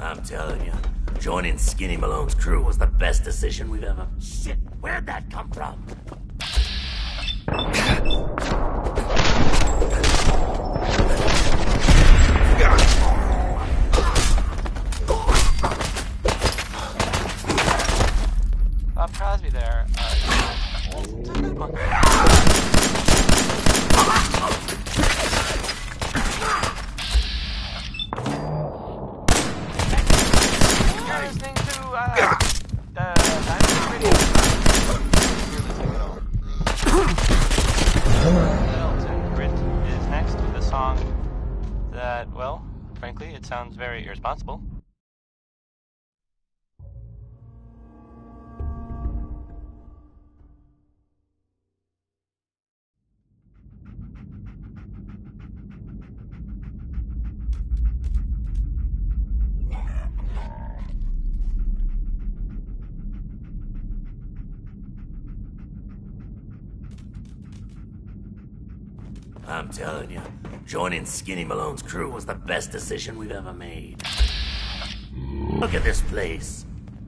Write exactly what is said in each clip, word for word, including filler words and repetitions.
I'm telling you, joining Skinny Malone's crew was the best decision we've ever... Shit, where'd that come from? Bob Crosby there. Uh, You're listening to uh, the Dynamite Radio. Elton Grit is next with a song that, well, frankly, it sounds very irresponsible. I'm telling you, joining Skinny Malone's crew was the best decision we've ever made. Look at this place.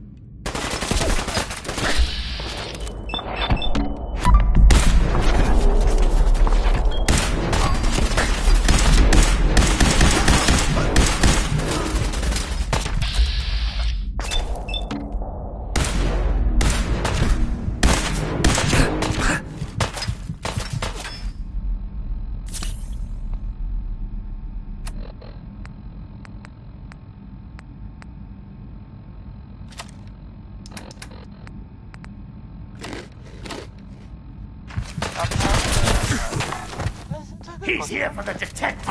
He's here for the detective.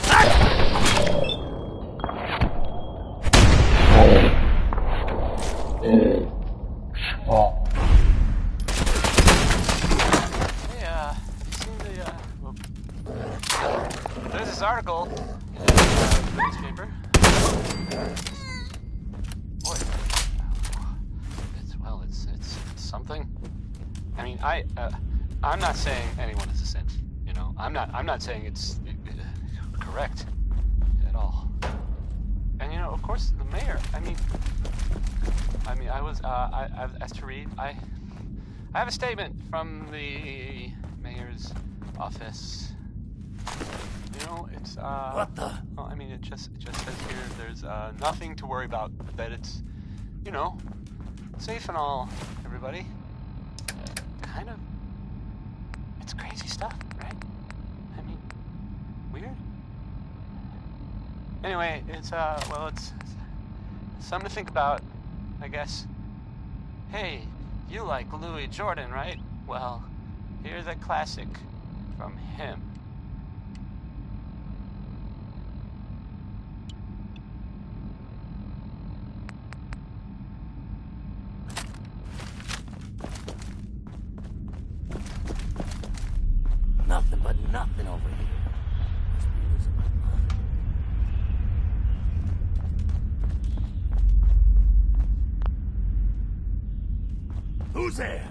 Hey, uh, you seen the, uh, well, there's this article in the newspaper. Boy, it's, well, it's, it's, it's something. I mean, I, uh, I'm not saying anyone is a saint. You know, I'm not. I'm not saying it's uh, correct at all. And you know, of course, the mayor. I mean, I mean, I was. Uh, I, I was asked to read. I, I have a statement from the mayor's office. You know, it's. Uh, What the? Well, I mean, it just. It just says here. There's uh, nothing to worry about. That it's, you know, safe and all. Everybody. Kind of. It's crazy stuff, right? I mean, weird. Anyway, it's, uh, well, it's, it's something to think about, I guess. Hey, you like Louis Jordan, right? Well, here's a classic from him. Nothing but nothing over here. Must be losing my mind. Who's there?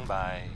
by